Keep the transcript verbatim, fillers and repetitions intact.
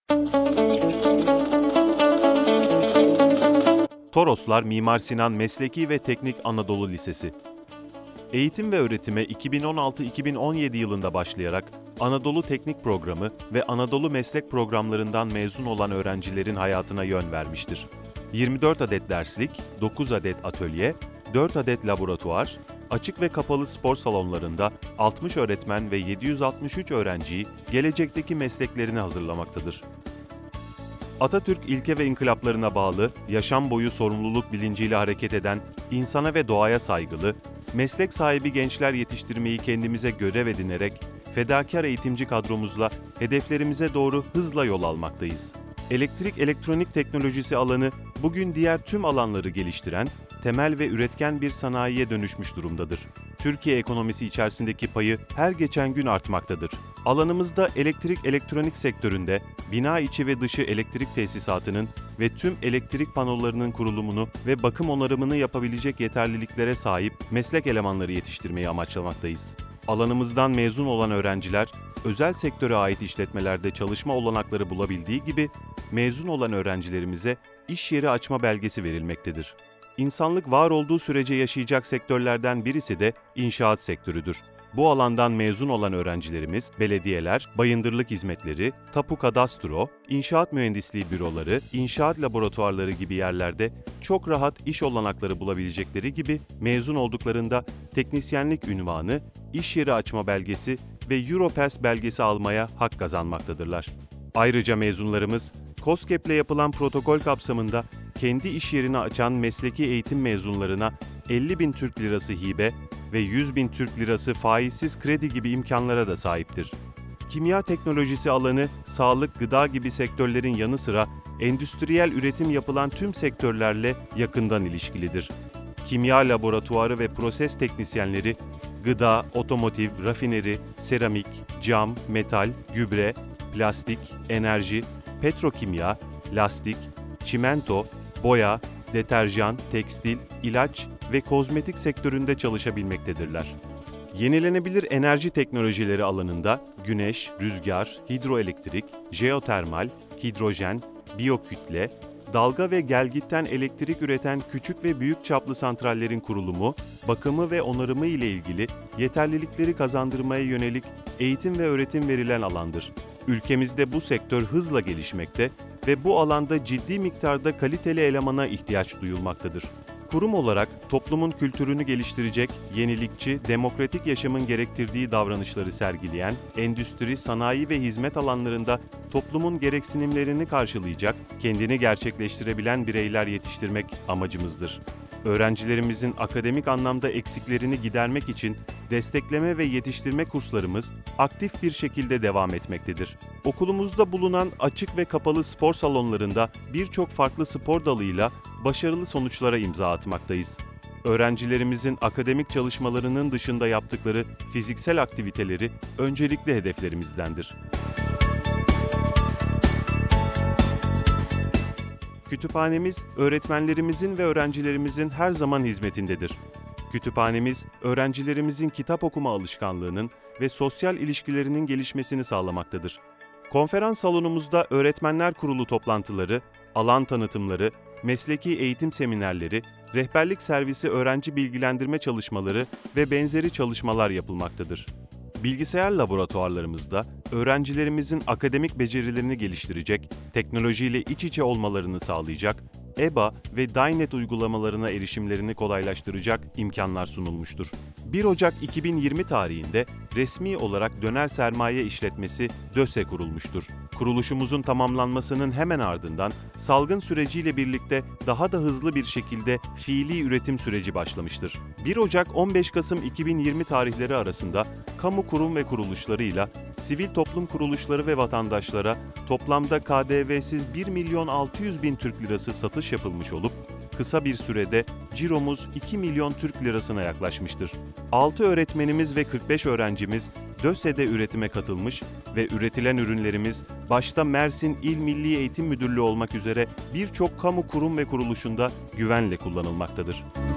Toroslar Mimar Sinan Mesleki ve Teknik Anadolu Lisesi. Eğitim ve öğretime iki bin on altı iki bin on yedi yılında başlayarak Anadolu Teknik Programı ve Anadolu Meslek Programlarından mezun olan öğrencilerin hayatına yön vermiştir. yirmi dört adet derslik, dokuz adet atölye, dört adet laboratuvar, açık ve kapalı spor salonlarında altmış öğretmen ve yedi yüz altmış üç öğrenciyi gelecekteki mesleklerini hazırlamaktadır. Atatürk ilke ve inkılaplarına bağlı, yaşam boyu sorumluluk bilinciyle hareket eden, insana ve doğaya saygılı, meslek sahibi gençler yetiştirmeyi kendimize görev edinerek, fedakar eğitimci kadromuzla hedeflerimize doğru hızla yol almaktayız. Elektrik elektronik teknolojisi alanı bugün diğer tüm alanları geliştiren, temel ve üretken bir sanayiye dönüşmüş durumdadır. Türkiye ekonomisi içerisindeki payı her geçen gün artmaktadır. Alanımızda elektrik elektronik sektöründe bina içi ve dışı elektrik tesisatının ve tüm elektrik panolarının kurulumunu ve bakım onarımını yapabilecek yeterliliklere sahip meslek elemanları yetiştirmeyi amaçlamaktayız. Alanımızdan mezun olan öğrenciler, özel sektöre ait işletmelerde çalışma olanakları bulabildiği gibi mezun olan öğrencilerimize iş yeri açma belgesi verilmektedir. İnsanlık var olduğu sürece yaşayacak sektörlerden birisi de inşaat sektörüdür. Bu alandan mezun olan öğrencilerimiz, belediyeler, bayındırlık hizmetleri, tapu kadastro, inşaat mühendisliği büroları, inşaat laboratuvarları gibi yerlerde çok rahat iş olanakları bulabilecekleri gibi mezun olduklarında teknisyenlik ünvanı, iş yeri açma belgesi ve Europass belgesi almaya hak kazanmaktadırlar. Ayrıca mezunlarımız, KOSGEB'le yapılan protokol kapsamında kendi iş yerini açan mesleki eğitim mezunlarına elli bin Türk Lirası hibe ve yüz bin Türk Lirası faizsiz kredi gibi imkanlara da sahiptir. Kimya teknolojisi alanı, sağlık, gıda gibi sektörlerin yanı sıra endüstriyel üretim yapılan tüm sektörlerle yakından ilişkilidir. Kimya laboratuvarı ve proses teknisyenleri, gıda, otomotiv, rafineri, seramik, cam, metal, gübre, plastik, enerji, petrokimya, lastik, çimento, boya, deterjan, tekstil, ilaç ve kozmetik sektöründe çalışabilmektedirler. Yenilenebilir enerji teknolojileri alanında güneş, rüzgar, hidroelektrik, jeotermal, hidrojen, biyokütle, dalga ve gelgitten elektrik üreten küçük ve büyük çaplı santrallerin kurulumu, bakımı ve onarımı ile ilgili yeterlilikleri kazandırmaya yönelik eğitim ve öğretim verilen alandır. Ülkemizde bu sektör hızla gelişmekte ve bu alanda ciddi miktarda kaliteli elemana ihtiyaç duyulmaktadır. Kurum olarak toplumun kültürünü geliştirecek, yenilikçi, demokratik yaşamın gerektirdiği davranışları sergileyen, endüstri, sanayi ve hizmet alanlarında toplumun gereksinimlerini karşılayacak, kendini gerçekleştirebilen bireyler yetiştirmek amacımızdır. Öğrencilerimizin akademik anlamda eksiklerini gidermek için destekleme ve yetiştirme kurslarımız aktif bir şekilde devam etmektedir. Okulumuzda bulunan açık ve kapalı spor salonlarında birçok farklı spor dalıyla başarılı sonuçlara imza atmaktayız. Öğrencilerimizin akademik çalışmalarının dışında yaptıkları fiziksel aktiviteleri öncelikli hedeflerimizdendir. Kütüphanemiz, öğretmenlerimizin ve öğrencilerimizin her zaman hizmetindedir. Kütüphanemiz, öğrencilerimizin kitap okuma alışkanlığının ve sosyal ilişkilerinin gelişmesini sağlamaktadır. Konferans salonumuzda öğretmenler kurulu toplantıları, alan tanıtımları, mesleki eğitim seminerleri, rehberlik servisi öğrenci bilgilendirme çalışmaları ve benzeri çalışmalar yapılmaktadır. Bilgisayar laboratuvarlarımızda öğrencilerimizin akademik becerilerini geliştirecek, teknolojiyle iç içe olmalarını sağlayacak, E B A ve Dynet uygulamalarına erişimlerini kolaylaştıracak imkanlar sunulmuştur. bir Ocak iki bin yirmi tarihinde resmi olarak Döner Sermaye İşletmesi DÖSE kurulmuştur. Kuruluşumuzun tamamlanmasının hemen ardından salgın süreciyle birlikte daha da hızlı bir şekilde fiili üretim süreci başlamıştır. bir Ocak on beş Kasım iki bin yirmi tarihleri arasında kamu kurum ve kuruluşlarıyla sivil toplum kuruluşları ve vatandaşlara toplamda K D V'siz bir milyon altı yüz bin Türk Lirası satış yapılmış olup kısa bir sürede ciromuz iki milyon Türk Lirasına yaklaşmıştır. altı öğretmenimiz ve kırk beş öğrencimiz DÖSE'de üretime katılmış ve üretilen ürünlerimiz başta Mersin İl Milli Eğitim Müdürlüğü olmak üzere birçok kamu kurum ve kuruluşunda güvenle kullanılmaktadır.